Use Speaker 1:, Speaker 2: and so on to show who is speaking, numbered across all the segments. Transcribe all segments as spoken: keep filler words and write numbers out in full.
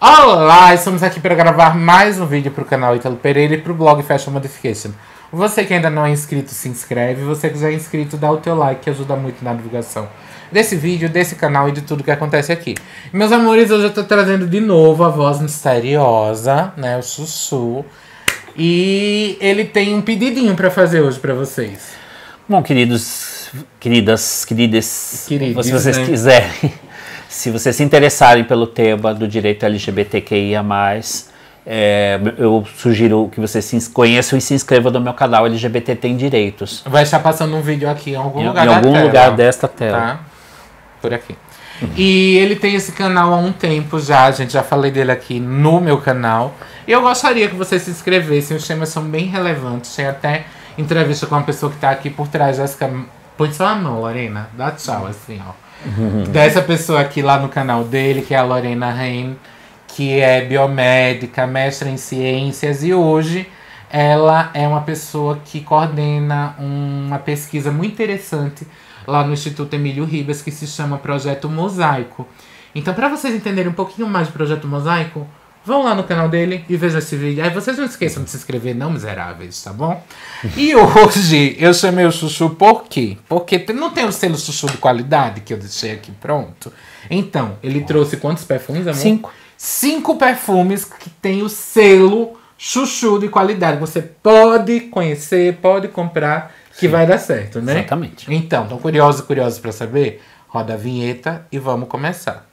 Speaker 1: Olá, estamos aqui para gravar mais um vídeo para o canal Ítalo Pereira e para o blog Fashion Modification. Você que ainda não é inscrito, se inscreve. Você que já é inscrito, dá o teu like, que ajuda muito na divulgação desse vídeo, desse canal e de tudo que acontece aqui. Meus amores, hoje eu tô trazendo de novo a voz misteriosa, né, o Chuchu. E ele tem um pedidinho para fazer hoje para vocês.
Speaker 2: Bom, queridos, queridas, queridas,
Speaker 1: Queridos,
Speaker 2: se vocês
Speaker 1: né?
Speaker 2: quiserem, se vocês se interessarem pelo tema do direito L G B T Q I A mais, é, eu sugiro que vocês se conheçam e se inscrevam no meu canal L G B T Tem Direitos.
Speaker 1: Vai estar passando um vídeo aqui em algum
Speaker 2: Em,
Speaker 1: lugar
Speaker 2: em
Speaker 1: da
Speaker 2: algum
Speaker 1: tela,
Speaker 2: lugar desta tela.
Speaker 1: tá? Por aqui. Uhum. E ele tem esse canal há um tempo já, gente, já falei dele aqui no meu canal. E eu gostaria que vocês se inscrevessem, os temas são bem relevantes. Tem até entrevista com uma pessoa que tá aqui por trás, Jéssica. Põe só a mão, Lorena, dá tchau, assim, ó. Uhum. Dessa pessoa aqui lá no canal dele, que é a Lorena Rein, que é biomédica, mestra em ciências, e hoje ela é uma pessoa que coordena uma pesquisa muito interessante lá no Instituto Emílio Ribas, que se chama Projeto Mosaico. Então, para vocês entenderem um pouquinho mais do Projeto Mosaico, vão lá no canal dele e vejam esse vídeo. Aí vocês não esqueçam de se inscrever, não, miseráveis, tá bom? E hoje eu chamei o Chuchu por quê? Porque não tem o selo Chuchu de qualidade que eu deixei aqui pronto. Então, ele trouxe quantos perfumes, amor?
Speaker 2: Cinco.
Speaker 1: Cinco perfumes que tem o selo Chuchu de qualidade. Você pode conhecer, pode comprar, que Sim. vai dar certo, né?
Speaker 2: Exatamente. Então,
Speaker 1: estão curiosos, curiosos para saber? Roda a vinheta e vamos começar.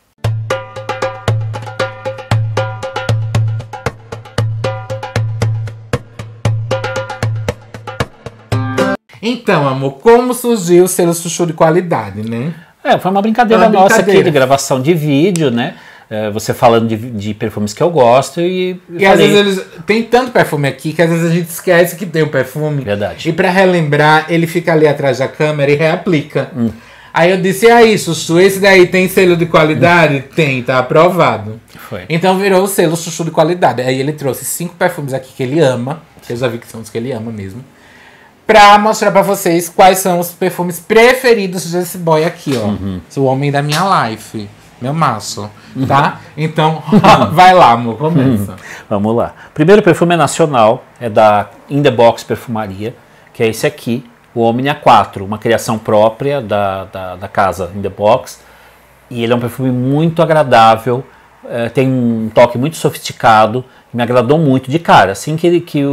Speaker 1: Então, amor, como surgiu o selo Chuchu de qualidade, né?
Speaker 2: É, foi uma brincadeira
Speaker 1: uma
Speaker 2: nossa
Speaker 1: brincadeira.
Speaker 2: aqui de gravação de vídeo, né? É, você falando de, de perfumes que eu gosto e...
Speaker 1: E às vezes eles, tem tanto perfume aqui que às vezes a gente esquece que tem o perfume.
Speaker 2: Verdade.
Speaker 1: E pra relembrar, ele fica ali atrás da câmera e reaplica. Hum. Aí eu disse, e aí, Chuchu, esse daí tem selo de qualidade? Hum. Tem, tá aprovado.
Speaker 2: Foi.
Speaker 1: Então virou o selo Chuchu de qualidade. Aí ele trouxe cinco perfumes aqui que ele ama, que eu já vi que são os que ele ama mesmo, pra mostrar pra vocês quais são os perfumes preferidos desse boy aqui, ó. Uhum. O homem da minha life. Meu maço, tá? Então, vai lá, amor, começa.
Speaker 2: Vamos lá. Primeiro perfume é nacional, é da In The Box Perfumaria, que é esse aqui, o Omnia quatro, uma criação própria da, da, da casa In The Box. E ele é um perfume muito agradável, é, tem um toque muito sofisticado, me agradou muito de cara. Assim que, ele, que o,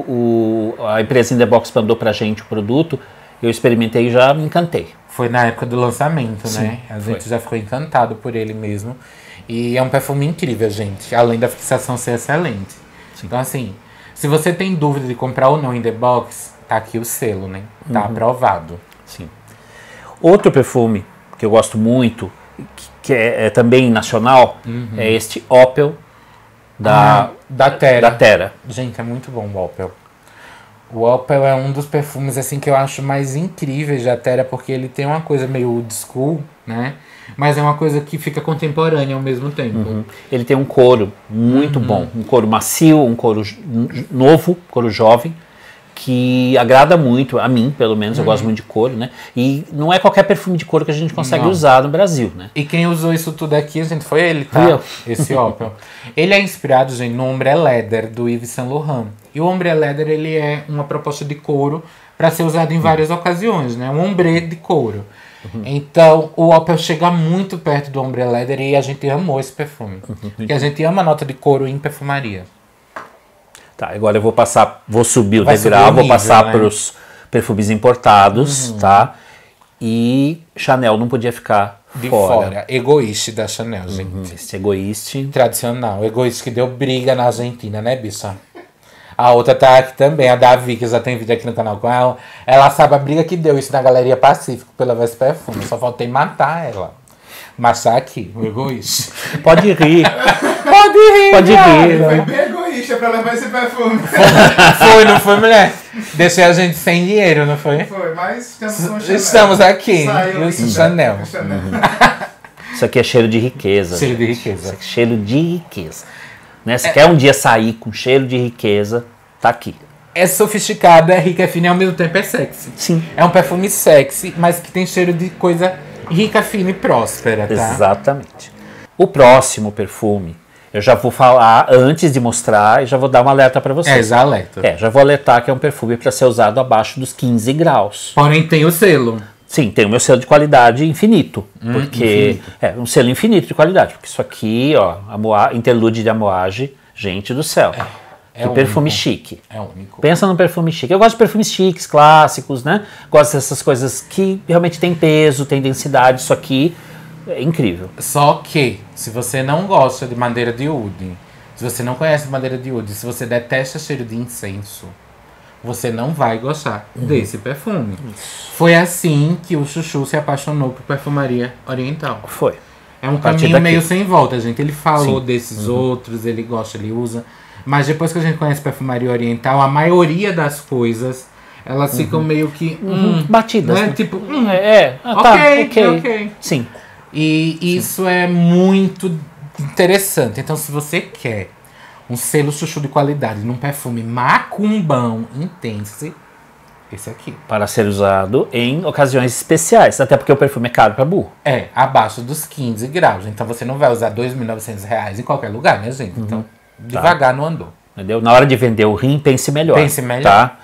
Speaker 2: o, a empresa In The Box mandou pra gente o produto, eu experimentei e já me encantei.
Speaker 1: Foi na época do lançamento,
Speaker 2: Sim,
Speaker 1: né? A gente
Speaker 2: foi.
Speaker 1: já ficou encantado por ele mesmo. E é um perfume incrível, gente. Além da fixação ser excelente. Sim. Então, assim, se você tem dúvida de comprar ou não In The Box, tá aqui o selo, né? Tá uhum. aprovado.
Speaker 2: Sim. Outro perfume que eu gosto muito, que, que é, é também nacional, uhum. é este Opel da,
Speaker 1: ah, da Terra.
Speaker 2: da Terra.
Speaker 1: Gente, é muito bom o Opel. O Opel é um dos perfumes assim que eu acho mais incríveis da Terra, porque ele tem uma coisa meio old school, né? Mas é uma coisa que fica contemporânea ao mesmo tempo.
Speaker 2: Uhum. Ele tem um couro muito uhum. bom, um couro macio, um couro novo, couro jovem, que agrada muito, a mim pelo menos, uhum. eu gosto muito de couro, né? E não é qualquer perfume de couro que a gente consegue não. usar no Brasil, né?
Speaker 1: E quem usou isso tudo aqui, gente, foi ele, tá?
Speaker 2: Eu.
Speaker 1: Esse Opel. Ele é inspirado, gente, no Ombre Leather, do Yves Saint Laurent. E o Ombre Leather, ele é uma proposta de couro para ser usado em várias uhum. ocasiões, né? Um ombre de couro. Uhum. Então, o Opel chega muito perto do Ombre Leather e a gente amou esse perfume. Uhum. Porque a gente ama a nota de couro em perfumaria.
Speaker 2: Tá, agora eu vou passar, vou subir o
Speaker 1: Vai
Speaker 2: degrau,
Speaker 1: subir o
Speaker 2: vou
Speaker 1: nível,
Speaker 2: passar
Speaker 1: né?
Speaker 2: para os perfumes importados, uhum. tá? E Chanel não podia ficar
Speaker 1: de
Speaker 2: fora.
Speaker 1: fora. Egoíste da Chanel, gente.
Speaker 2: Uhum. Esse Egoíste.
Speaker 1: Tradicional. Egoíste que deu briga na Argentina, né, bicha? A outra tá aqui também, a Davi, que já tem vídeo aqui no canal com ela. Ela sabe a briga que deu isso na Galeria Pacífico pela Vez Perfume. Só faltei matar ela. Mas tá aqui, o Egoíste.
Speaker 2: Pode rir.
Speaker 1: Pode rir,
Speaker 2: Pode rir.
Speaker 3: Foi bem egoísta pra levar esse perfume.
Speaker 1: Foi, não foi, mulher? Deixei a gente sem dinheiro, não foi?
Speaker 3: Foi, mas estamos com Chanel.
Speaker 1: Estamos aqui,
Speaker 3: Saiu
Speaker 1: no
Speaker 3: ainda.
Speaker 1: Chanel.
Speaker 3: Chanel.
Speaker 2: Uhum. Isso aqui é cheiro de riqueza.
Speaker 1: Cheiro de riqueza.
Speaker 2: Isso aqui é cheiro de riqueza. Né? Se é. quer um dia sair com cheiro de riqueza, tá aqui.
Speaker 1: É sofisticado, é rica, é fina e ao mesmo tempo é sexy.
Speaker 2: Sim.
Speaker 1: É um perfume sexy, mas que tem cheiro de coisa rica, fina e próspera, tá?
Speaker 2: Exatamente. O próximo perfume Eu já vou falar antes de mostrar e já vou dar um alerta para vocês.
Speaker 1: É, já alerta.
Speaker 2: É, já vou alertar que é um perfume para ser usado abaixo dos quinze graus.
Speaker 1: Porém, tem o selo.
Speaker 2: Sim, tem o meu selo de qualidade infinito. Hum, porque
Speaker 1: infinito.
Speaker 2: é um selo infinito de qualidade. Porque isso aqui, ó, a moa, interlude de Amouage, gente do céu. É, é que perfume
Speaker 1: único.
Speaker 2: chique.
Speaker 1: É único.
Speaker 2: Pensa num perfume chique. Eu gosto de perfumes chiques, clássicos, né? Gosto dessas coisas que realmente tem peso, tem densidade. Isso aqui é incrível.
Speaker 1: Só que, se você não gosta de madeira de oud, se você não conhece madeira de oud, se você detesta cheiro de incenso, você não vai gostar uhum. desse perfume. Isso. Foi assim que o Chuchu se apaixonou por perfumaria oriental.
Speaker 2: Foi.
Speaker 1: É um caminho
Speaker 2: daqui.
Speaker 1: meio sem volta, gente. Ele falou
Speaker 2: Sim.
Speaker 1: desses
Speaker 2: uhum.
Speaker 1: outros, ele gosta, ele usa. Mas depois que a gente conhece perfumaria oriental, a maioria das coisas, elas uhum. ficam meio que...
Speaker 2: Uhum. Hum, batidas.
Speaker 1: Né?
Speaker 2: Né?
Speaker 1: Tipo, hum,
Speaker 2: é, é. Ah, tá,
Speaker 1: ok,
Speaker 2: ok.
Speaker 1: ok.
Speaker 2: Sim.
Speaker 1: E isso Sim. é muito interessante. Então, se você quer um selo Chuchu de qualidade num perfume macumbão intense, esse aqui.
Speaker 2: Para ser usado em ocasiões especiais. Até porque o perfume é caro para burro.
Speaker 1: É, abaixo dos quinze graus. Então, você não vai usar dois mil e novecentos reais em qualquer lugar, né, gente? Então, uhum. devagar tá. no andor.
Speaker 2: Entendeu? Na hora de vender o rim, pense melhor.
Speaker 1: Pense melhor.
Speaker 2: Tá?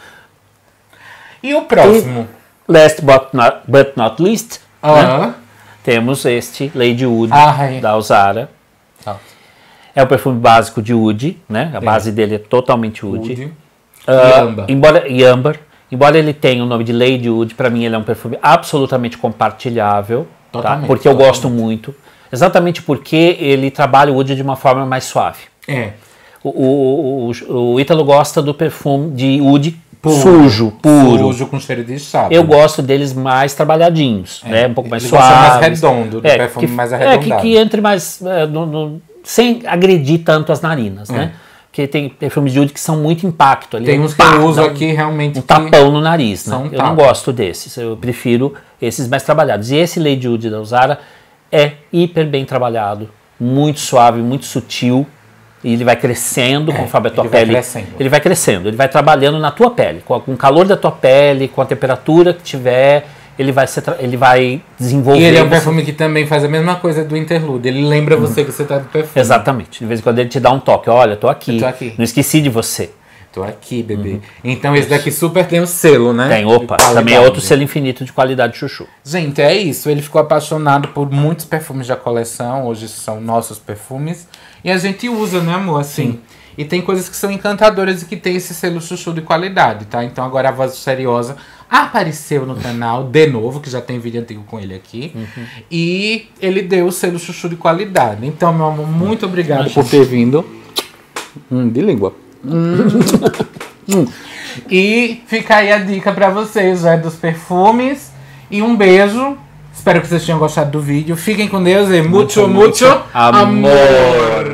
Speaker 1: E o próximo?
Speaker 2: E, last but not, but not least,
Speaker 1: uh-huh.
Speaker 2: né? Temos este Lady Oud
Speaker 1: ah,
Speaker 2: da Uzara.
Speaker 1: Ah.
Speaker 2: É o perfume básico de Oud, né? A Sim. base dele é totalmente Oud.
Speaker 1: Oud.
Speaker 2: Uh,
Speaker 1: e Amber.
Speaker 2: Embora, e Amber. Embora ele tenha o nome de Lady Oud, para mim ele é um perfume absolutamente compartilhável. Totalmente, tá? Porque eu totalmente. gosto muito. Exatamente porque ele trabalha o Oud de uma forma mais suave.
Speaker 1: É.
Speaker 2: O, o, o, o Ítalo gosta do perfume de Oud
Speaker 1: Puro.
Speaker 2: sujo, puro.
Speaker 1: Sujo com cheiro de chapa.
Speaker 2: Eu gosto deles mais trabalhadinhos, é. né? Um pouco mais
Speaker 1: Ele
Speaker 2: suaves.
Speaker 1: mais redondo, do
Speaker 2: é,
Speaker 1: perfume
Speaker 2: que,
Speaker 1: mais arredondado.
Speaker 2: É, que, que entre mais... É, no, no, sem agredir tanto as narinas, é. né? Porque tem perfumes de Oud que são muito impacto. Ali,
Speaker 1: tem uns
Speaker 2: pá,
Speaker 1: que eu uso
Speaker 2: um,
Speaker 1: aqui realmente...
Speaker 2: Um tapão no nariz, né?
Speaker 1: Um
Speaker 2: eu
Speaker 1: tapa.
Speaker 2: não gosto desses. Eu prefiro esses mais trabalhados. E esse Lady Oud da Uzara é hiper bem trabalhado. Muito suave, muito sutil. E ele vai crescendo
Speaker 1: é,
Speaker 2: conforme a tua
Speaker 1: ele
Speaker 2: pele.
Speaker 1: Vai crescendo.
Speaker 2: Ele vai crescendo, ele vai trabalhando na tua pele, com, com o calor da tua pele, com a temperatura que tiver, ele vai, ser, ele vai desenvolver.
Speaker 1: E ele é um perfume que também faz a mesma coisa do interlude. Ele lembra hum. você que você tá do perfume.
Speaker 2: Exatamente. De vez em quando ele te dá um toque. Olha, tô aqui.
Speaker 1: tô aqui.
Speaker 2: Não esqueci de você.
Speaker 1: Tô aqui, bebê. Uhum. Então esse daqui super tem o selo, né?
Speaker 2: Tem, opa. Também é outro selo infinito de qualidade Chuchu.
Speaker 1: Gente, é isso. Ele ficou apaixonado por muitos perfumes da coleção. Hoje são nossos perfumes. E a gente usa, né, amor? Assim. Sim. E tem coisas que são encantadoras e que tem esse selo Chuchu de qualidade, tá? Então agora a Voz Misteriosa apareceu no canal de novo, que já tem vídeo antigo com ele aqui. Uhum. E ele deu o selo Chuchu de qualidade. Então, meu amor, muito obrigado Imagina. por ter vindo. Hum, de língua. Hum. hum. E fica aí a dica pra vocês, né, dos perfumes. E um beijo. Espero que vocês tenham gostado do vídeo. Fiquem com Deus e muito, muito, muito amor. amor.